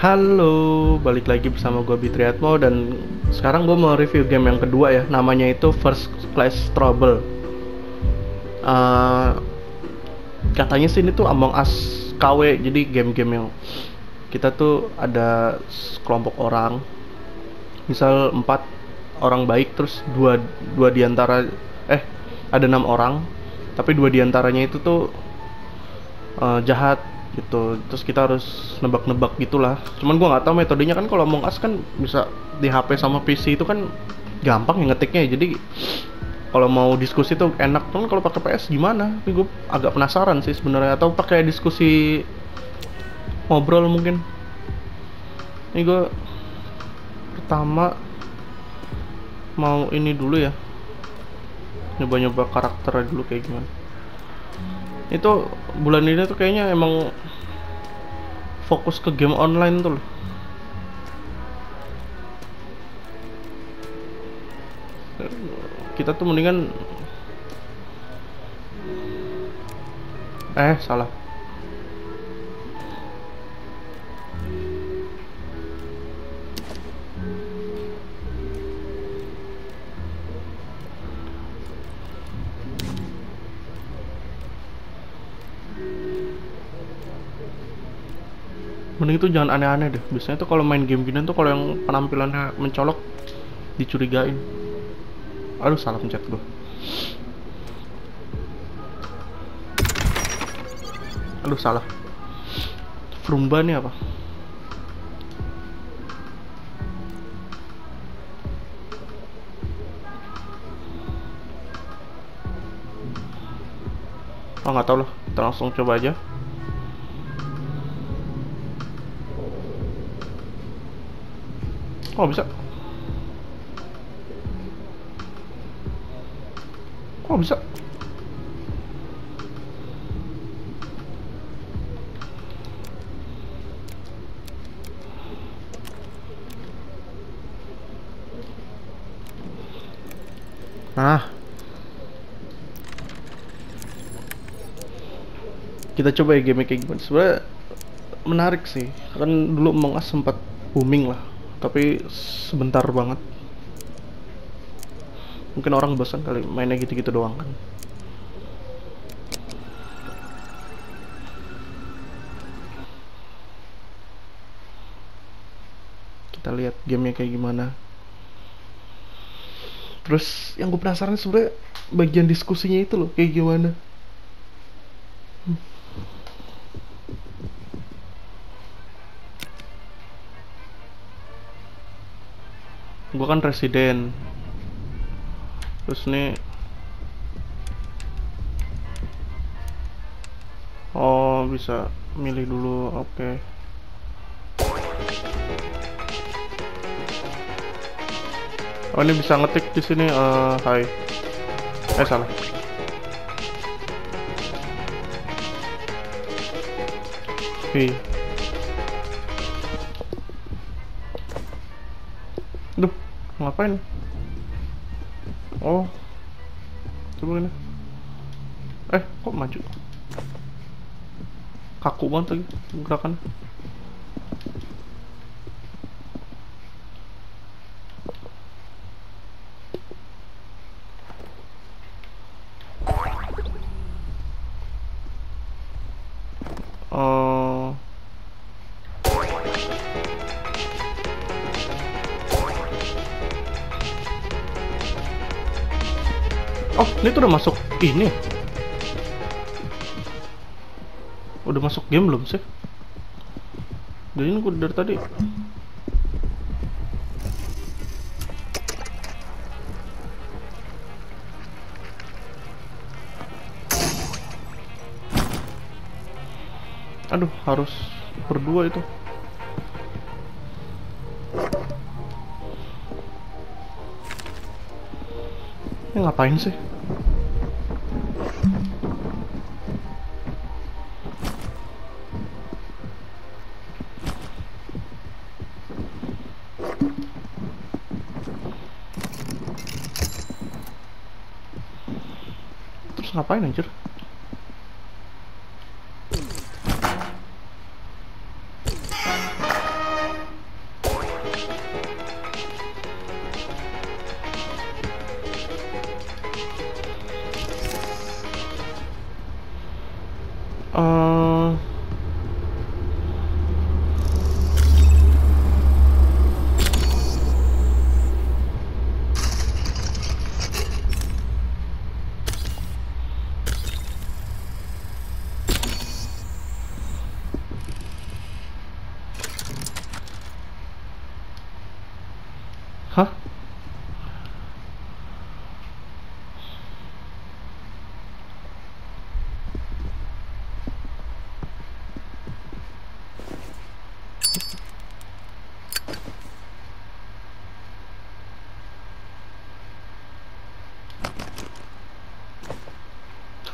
Halo, balik lagi bersama gue Bitriatmo dan sekarang gue mau review game yang kedua ya. Namanya itu First Class Trouble. Eh, Katanya sih ini tuh Among Us KW, jadi game-game yang kita tuh ada kelompok orang, misal 4 orang baik, terus dua dua diantara ada 6 orang, tapi 2 diantaranya itu tuh jahat gitu. Terus kita harus nebak-nebak gitulah. Cuman gua nggak tahu metodenya, kan kalau Among Us kan bisa di HP sama PC itu kan gampang ya ngetiknya ya. Jadi kalau mau diskusi tuh enak. Cuman kalau pakai PS gimana? Ini gue agak penasaran sih sebenarnya. Atau pakai diskusi ngobrol mungkin. Ini gue pertama mau ini dulu ya, nyoba-nyoba karakternya dulu kayak gimana. Itu bulan ini tuh kayaknya emang fokus ke game online tuh loh. Kita tuh mendingan salah. Mending itu jangan aneh-aneh deh. Biasanya tuh kalau main game gini tuh kalau yang penampilannya mencolok dicurigain. Aduh, salah pencet gua. Aduh, salah. Frumba nih apa? Oh, nggak tahu lah. Kita langsung coba aja. Oh, bisa. Oh, bisa. Nah, kita coba ya game kayak gimana. Sebenarnya menarik sih. Kan dulu Among Us sempat booming lah. Tapi sebentar banget. Mungkin orang bosan kali mainnya gitu-gitu doang kan. Kita lihat gamenya kayak gimana. Terus yang gue penasaran sebenarnya bagian diskusinya itu loh kayak gimana. Gue kan residen. Terus nih, oh bisa milih dulu, oke. Oh, ini bisa ngetik di sini, hai. Salah. Oke. Duh, ngapain? Oh, coba ini. Kok maju? Kaku banget lagi gerakan. Oh, ini tuh udah masuk ini. Udah masuk game belum sih? Dari ini gue dari tadi. Aduh, harus berdua itu. Ini ngapain sih? Terus ngapain anjir?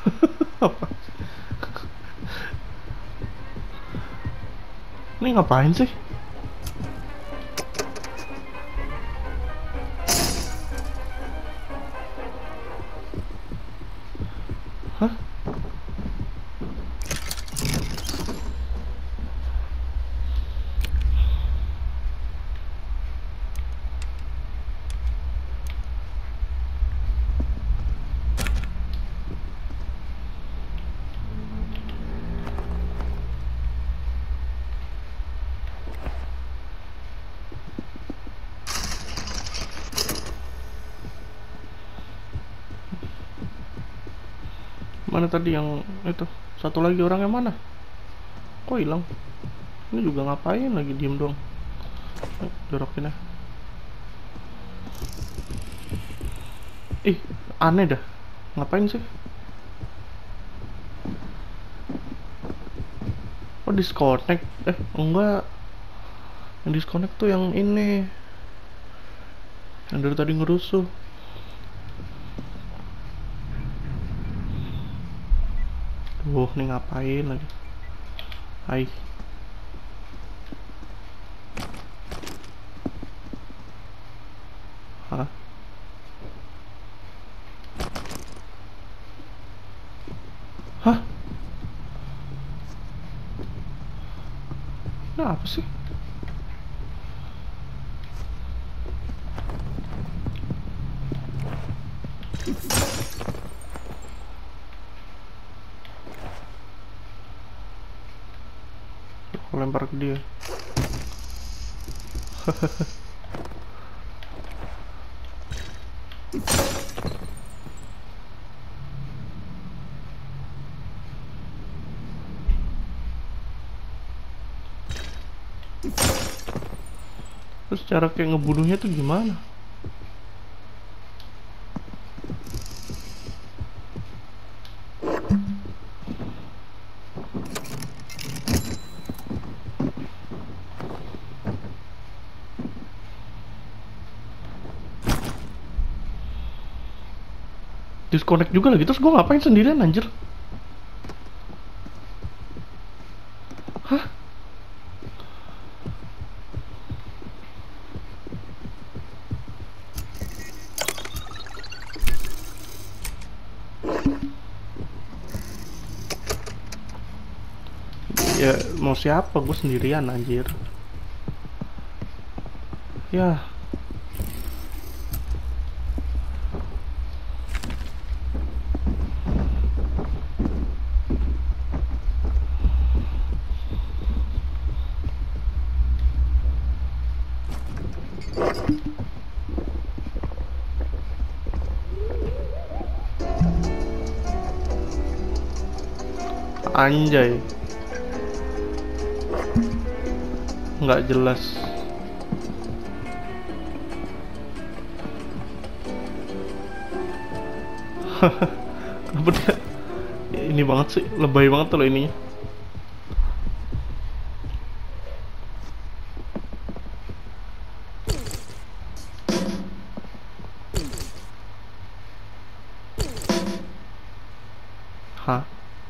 Ini ngapain sih? Hah? Mana tadi yang itu? Satu lagi orang yang mana? Kok hilang? Ini juga ngapain lagi diem doang? Jorokin ya. Ih, aneh dah. Ngapain sih? Oh, disconnect. Enggak. Yang disconnect tuh yang ini. Yang dari tadi ngerusuh. Duh, nih ngapain lagi? Hai. Hah? Hah? Ini apa sih? Aku lempar ke dia. Terus cara kayak ngebunuhnya tuh gimana? Disconnect juga lagi, terus gue ngapain sendirian anjir? Hah? Ya mau siapa, gue sendirian anjir. Ya. Anjay. Nggak jelas. Kenapa dia ini banget sih, lebay banget tuh loh ininya. Hah?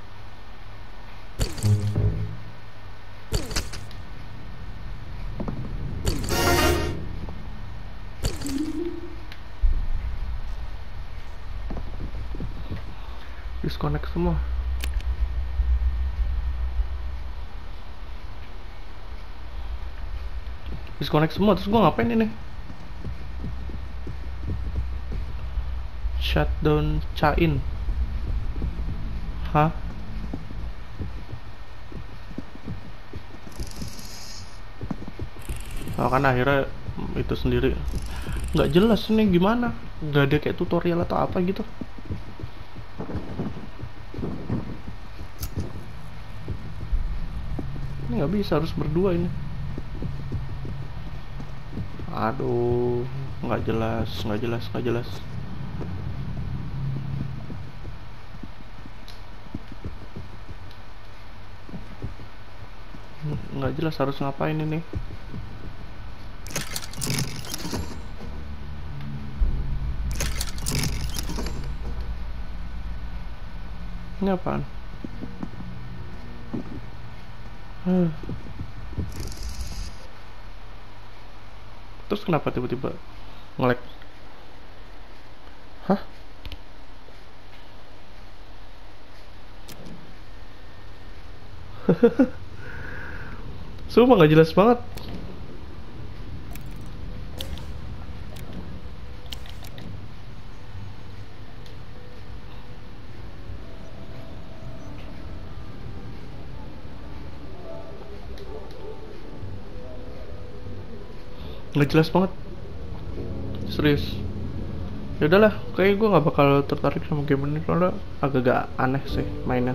Disconnect semua. Disconnect semua, terus gue ngapain ini? Shutdown chain. Hah? Nah, kan akhirnya itu sendiri. Nggak jelas ini gimana. Nggak ada kayak tutorial atau apa gitu. Ini nggak bisa, harus berdua ini. Aduh, nggak jelas, nggak jelas, nggak jelas. Nggak jelas harus ngapain ini. Ini apaan? Hmm. Terus kenapa tiba-tiba nge-lag? Hah? Sumpah nggak jelas banget. Nggak jelas banget. Serius. Ya udahlah, kayak gue nggak bakal tertarik sama game ini soalnya agak-agak aneh sih mainnya.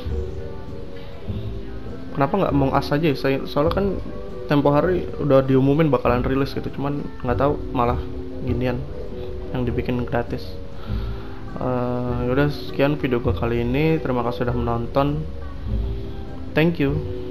Kenapa nggak Among Us aja ya? Soalnya kan tempo hari udah diumumin bakalan rilis gitu, cuman nggak tahu malah ginian yang dibikin gratis. Yaudah sekian video gue kali ini. Terima kasih sudah menonton. Thank you.